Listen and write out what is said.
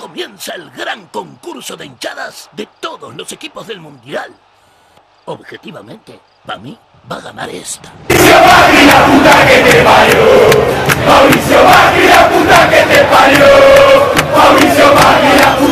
comienza el gran concurso de hinchadas de todos los equipos del Mundial. Objetivamente, para mí, va a ganar esta. ¡Mauricio Macri, la puta que te parió! ¡Mauricio Macri, la puta que te parió! ¡Mauricio Macri, la puta